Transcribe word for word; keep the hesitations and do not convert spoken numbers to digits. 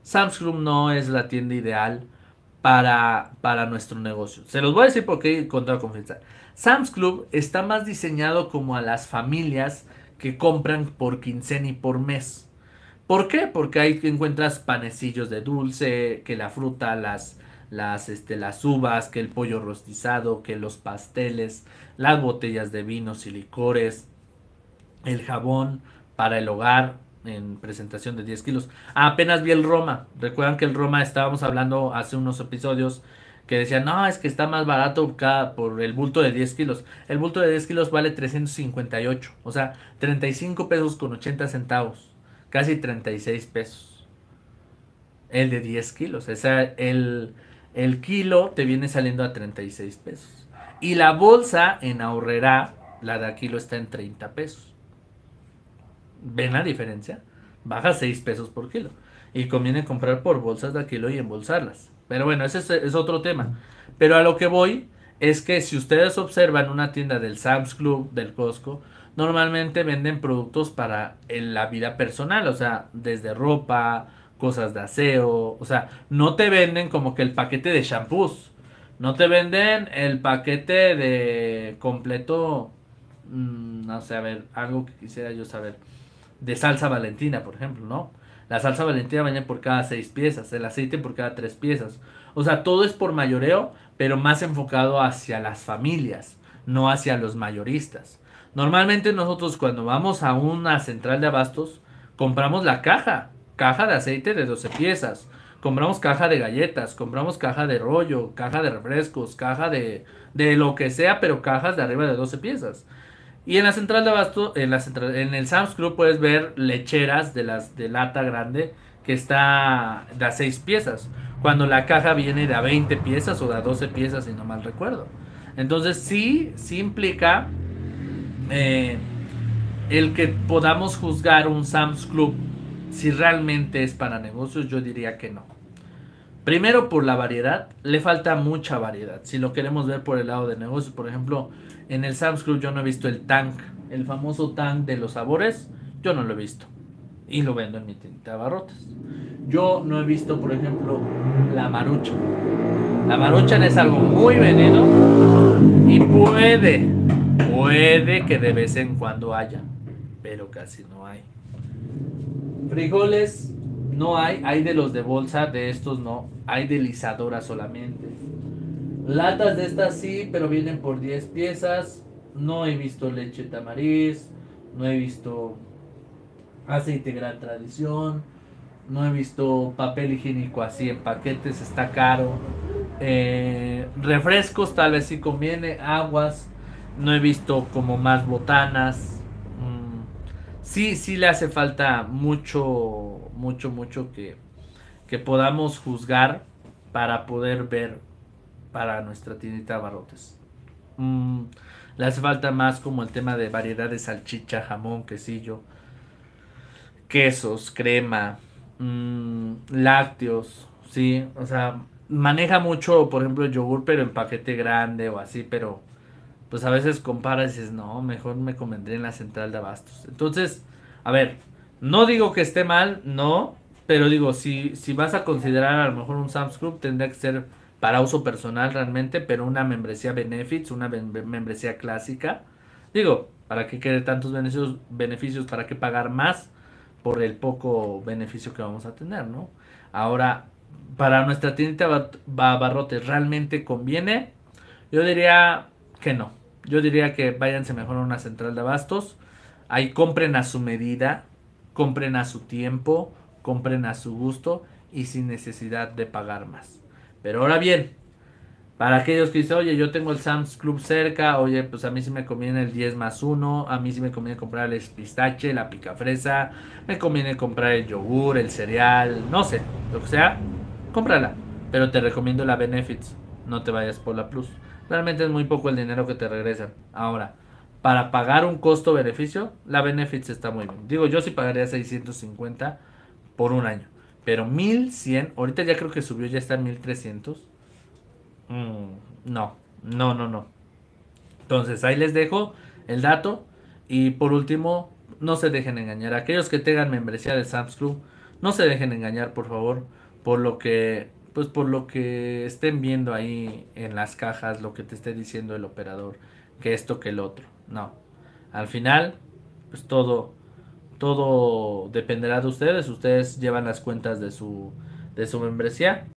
Sam's Club no es la tienda ideal para, para nuestro negocio. Se los voy a decir porque con toda confianza. Sam's Club está más diseñado como a las familias que compran por quincena y por mes. ¿Por qué? Porque ahí encuentras panecillos de dulce, que la fruta, las, las, este, las uvas, que el pollo rostizado, que los pasteles, las botellas de vinos y licores, el jabón para el hogar en presentación de diez kilos. Ah, apenas vi el Roma. Recuerdan que el Roma estábamos hablando hace unos episodios que decían, no, es que está más barato cada, por el bulto de diez kilos. El bulto de diez kilos vale trescientos cincuenta y ocho, o sea, treinta y cinco pesos con ochenta centavos, casi treinta y seis pesos. El de diez kilos, o sea, el, el kilo te viene saliendo a treinta y seis pesos. Y la bolsa en Ahorrera, la de kilo está en treinta pesos. ¿Ven la diferencia? Baja seis pesos por kilo. Y conviene comprar por bolsas de kilo y embolsarlas. Pero bueno, ese es, es otro tema. Pero a lo que voy es que si ustedes observan una tienda del Sam's Club, del Costco, normalmente venden productos para en la vida personal. O sea, desde ropa, cosas de aseo. O sea, no te venden como que el paquete de shampoos. No te venden el paquete de completo. mm, no sé, a ver, algo que quisiera yo saber de salsa Valentina, por ejemplo, ¿no? La salsa Valentina viene por cada seis piezas, el aceite por cada tres piezas. O sea, todo es por mayoreo, pero más enfocado hacia las familias, no hacia los mayoristas. Normalmente nosotros cuando vamos a una central de abastos, compramos la caja, caja de aceite de doce piezas, compramos caja de galletas, compramos caja de rollo, caja de refrescos, caja de, de lo que sea, pero cajas de arriba de doce piezas. Y en la central de abasto, en, la central, en el Sam's Club puedes ver lecheras de las de lata grande que está de a seis piezas, cuando la caja viene de a veinte piezas o de a doce piezas, si no mal recuerdo. Entonces sí, sí implica eh, el que podamos juzgar un Sam's Club si realmente es para negocios, yo diría que no. Primero por la variedad, le falta mucha variedad. Si lo queremos ver por el lado de negocios, por ejemplo, en el Sam's Club yo no he visto el tank, el famoso tank de los sabores, yo no lo he visto. Y lo vendo en mi tienda de abarrotes. Yo no he visto, por ejemplo, la marucha. La marucha es algo muy vendido y puede, puede que de vez en cuando haya, pero casi no hay. Frijoles no hay, hay de los de bolsa, de estos no, hay de lisadora solamente. Latas de estas sí, pero vienen por diez piezas. No he visto leche tamariz, no he visto aceite gran tradición, no he visto papel higiénico así en paquetes, está caro. Eh, refrescos tal vez sí conviene, aguas, no he visto como más botanas. Mm, sí, sí le hace falta mucho, mucho, mucho que, que podamos juzgar para poder ver para nuestra tiendita de abarrotes. Mm, le hace falta más como el tema de variedad de salchicha, jamón, quesillo, quesos, crema, mmm, lácteos, sí, o sea, maneja mucho, por ejemplo, el yogur, pero en paquete grande o así, pero pues a veces comparas y dices, no, mejor me convendría en la central de abastos. Entonces, a ver, no digo que esté mal, no, pero digo, si, si vas a considerar a lo mejor un Sam's Club, tendría que ser para uso personal realmente, pero una membresía Benefits, una membresía clásica. Digo, ¿para qué querer tantos beneficios, beneficios? ¿Para qué pagar más por el poco beneficio que vamos a tener, ¿no? Ahora, para nuestra tienda Abarrotes, ¿realmente conviene? Yo diría que no. Yo diría que váyanse mejor a una central de abastos. Ahí compren a su medida, compren a su tiempo, compren a su gusto y sin necesidad de pagar más. Pero ahora bien, para aquellos que dicen, oye, yo tengo el Sam's Club cerca, oye, pues a mí sí me conviene el diez más uno, a mí sí me conviene comprar el pistache, la picafresa, me conviene comprar el yogur, el cereal, no sé, lo que sea, cómprala. Pero te recomiendo la Benefits, no te vayas por la Plus. Realmente es muy poco el dinero que te regresan. Ahora, para pagar un costo-beneficio, la Benefits está muy bien. Digo, yo sí pagaría seiscientos cincuenta por un año. Pero mil cien, ahorita ya creo que subió, ya está en mil trescientos. Mm, no, no, no, no. Entonces ahí les dejo el dato. Y por último, no se dejen engañar. Aquellos que tengan membresía de Sam's Club, No se dejen engañar, por favor, por lo que, pues por lo que estén viendo ahí en las cajas, lo que te esté diciendo el operador, que esto, que el otro. No. Al final, pues todo, todo dependerá de ustedes. Ustedes llevan las cuentas de su, de su membresía